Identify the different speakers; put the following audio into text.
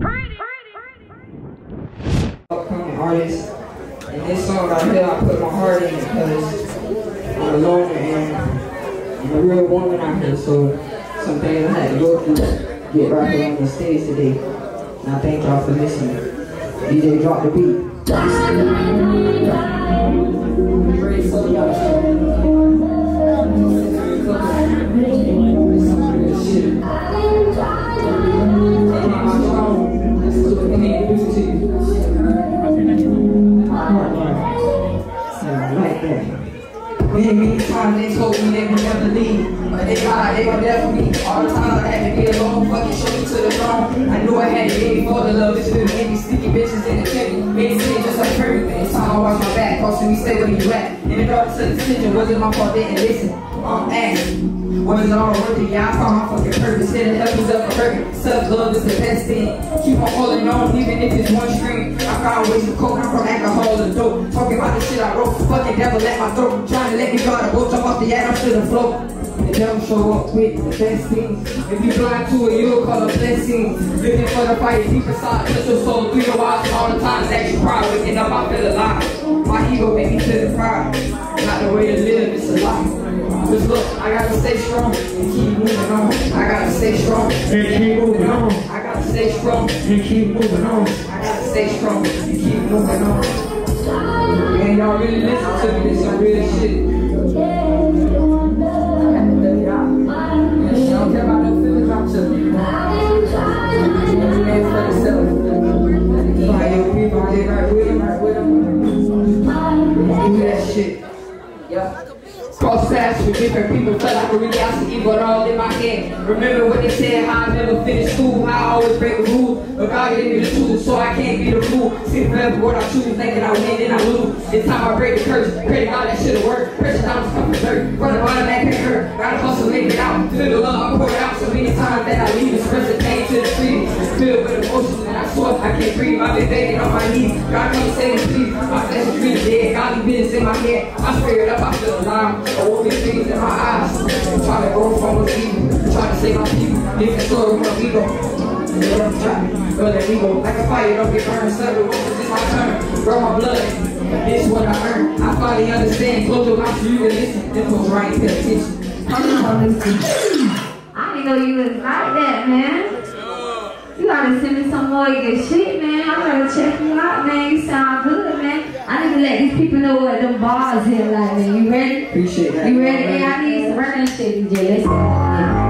Speaker 1: Upcoming artist, and this song right here, I put my heart in it because I'm a loner and I'm a real woman out here, so some things I had to go through to get right here on the stage today. And I thank y'all for listening. DJ, drop the beat. Many times they told me they would never leave, but they lied, they were there for me. All the time I had to be alone, fucking show me to the throne. I knew I had to get before the love is good. Made me sneaky bitches in the kitchen, made it seem just like everything. It's time I watch my back, costing me stay where you at. In the dark to the decision, wasn't my fault, didn't listen. Asking, was it all worth it? Yeah, I found my fucking purpose. Hit the heavens up for hurting. Self-love is the best thing. Keep on holding on, even if it's one string. I found ways to cope, I'm from alcohol to dope. Talking about the shit I wrote, fucking devil at my throat. Trying to let me go to go jump off the ass, I'm to the floor. The devil show up with the best things. If you blind to it, you'll call it blessings. Living for the fight deep inside, touch your soul through your eyes. All the times that you cry, waking up, I feel alive. My ego made me feel the pride. Not the way to live, it's a lie. Just look, I gotta stay strong and keep moving on. I gotta stay strong and keep moving on. I gotta stay strong and keep moving on. I gotta stay strong and keep moving on. And y'all really listen to me, this some real shit. I had to tell y'all. Yes, I don't care about no feelings, I'm chilling. Every man for himself. Like, yo, people, I get right with him, do that shit. Yeah. Cross paths with different people, felt like a really awesome evil all in my head. Remember what they said, how I never finished school, how I always break the rules. But God gave me the tools, so I can't be the fool. See forever what I choose, thinking I win, then I lose. It's time I break the curse, pray to God that should've worked. Pressure down to come from dirt, run the bottom that can't hurt. Gotta hustle, make it out, feel the love, I pour it out so many times that I leave. Express the pain to the street, filled with emotions, and I swear I can't breathe. I've been begging on my knees, God come save me please. My flesh is really dead, godly business in my head. I swear it up, I feel alive. Open things in my eyes, trying to grow from what's evil, trying to save my people, different story from ego. But that ego, like a fire, don't get burned, suddenly once it's my turn, burn my blood, this is what I earned. I finally understand, close your mouth so you can listen, then close right and pay attention.
Speaker 2: I didn't know you was like that, man. You gotta send me some more of your shit, man. I'm gonna check you out, man. You sound good, man. I need to let these people know what them bars here like, man. You ready?
Speaker 1: Appreciate that.
Speaker 2: You ready? Hey, I need some running shit, DJ. Let's go.